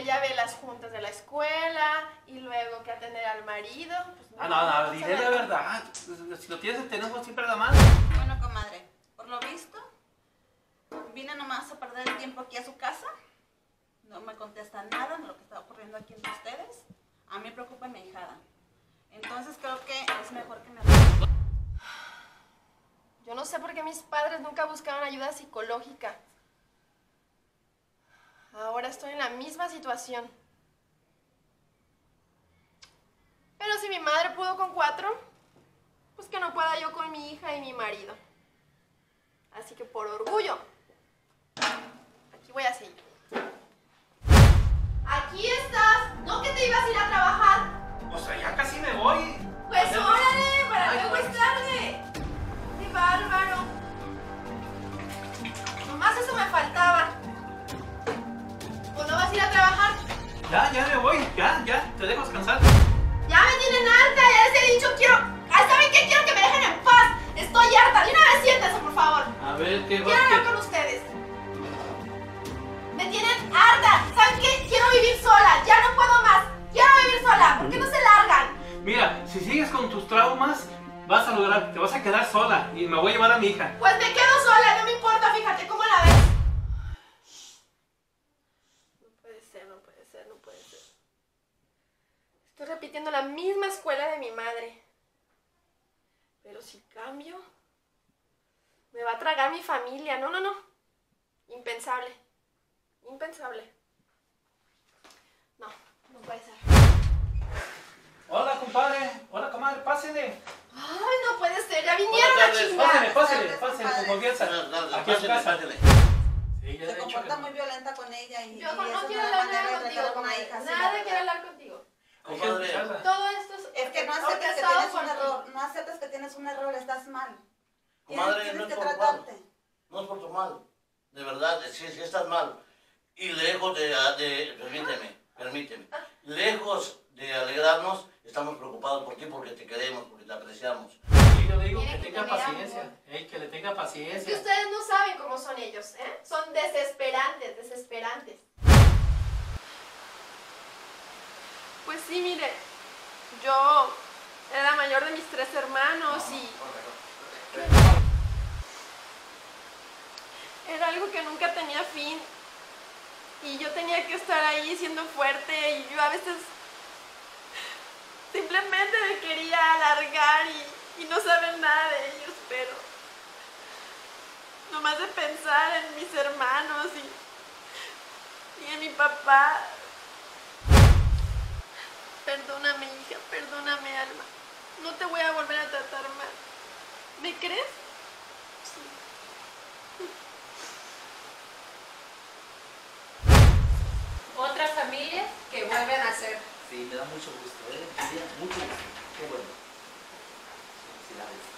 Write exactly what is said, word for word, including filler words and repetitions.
ella ve las juntas de la escuela y luego que atender al marido. Pues no, ah, no, no, diré la verdad. Si lo tienes, tenemos siempre a la mano. Bueno, comadre, por lo visto, vine nomás a perder el tiempo aquí a su casa. No me contesta nada de lo que está ocurriendo aquí entre ustedes. A mí me preocupa mi hijada. Entonces creo que es mejor que me... Yo no sé por qué mis padres nunca buscaban ayuda psicológica. Ahora estoy en la misma situación. Pero si mi madre pudo con cuatro, pues que no pueda yo con mi hija y mi marido. Así que por orgullo, aquí voy a seguir. ¡Aquí estás! ¿No que te ibas a ir a trabajar? O sea, ya casi me voy. Pues Ayer- órale, para Ay, luego pues. es tarde. ¡Qué bárbaro! Nomás eso me faltaba. ¿O no vas a ir a trabajar? Ya, ya me voy. Ya, ya. Te dejo descansar. Ya me tienen harta, ya les he dicho, quiero... Ah, ¿saben qué? Quiero que me dejen en paz. Estoy harta. De una vez siéntense, por favor. A ver, ¿qué va? Quiero hablar con ustedes. Me tienen harta. ¿Saben qué? Quiero vivir sola. Ya no puedo más. Quiero vivir sola. ¿Por qué no se largan? Mira, si sigues con tus traumas, vas a lograr, te vas a quedar sola y me voy a llevar a mi hija. Pues me quedo sola, no me importa, fíjate cómo la ves. No puede ser, no puede ser, no puede ser. Estoy repitiendo la misma escuela de mi madre. Pero si cambio, me va a tragar mi familia. No, no, no. Impensable. Impensable. No, no puede ser. Hola, compadre. Hola, comadre, pásele. Ay, no puede ser, ya vinieron a Pásele, chingar. pásele, tardes, pásele, compadre. con confianza. No, no, no, Aquí a su pásele, casa. pásele. Sí, ya le Se he dicho comporta que muy no. violenta con ella y, Yo y no eso es quiero una hablar manera nada de contigo, tratar a una comadre. hija. sí, Nada la quiero verdad. hablar contigo. Hay que Comadre, escucharla. Todo esto es... Es que no aceptas que orquestado tienes un por ti. error, no aceptas que tienes un error, estás mal. Tienes, Comadre, tienes no es que por mal. tratarte. No es por tu mal. De verdad, sí, sí estás mal. Y lejos de, de... Permíteme, permíteme. Lejos de alegrarnos, estamos preocupados por ti porque te queremos, porque te apreciamos. Sí, yo le digo Tiene que que tenga tener paciencia. amor. Ey, que le tenga Es que paciencia. ustedes no saben cómo son ellos, ¿eh? Son desesperantes, desesperantes. Pues sí, mire, yo era la mayor de mis tres hermanos y era algo que nunca tenía fin. Y yo tenía que estar ahí siendo fuerte y yo a veces simplemente me quería alargar y, y no saber nada de ellos, pero nomás de pensar en mis hermanos y, y en mi papá. Perdóname, hija, perdóname, alma. No te voy a volver a tratar mal. ¿Me crees? Sí. Otras familias que vuelven a ser. Sí, me da mucho gusto, ¿eh? Me da mucho gusto. Qué bueno. Felicidades.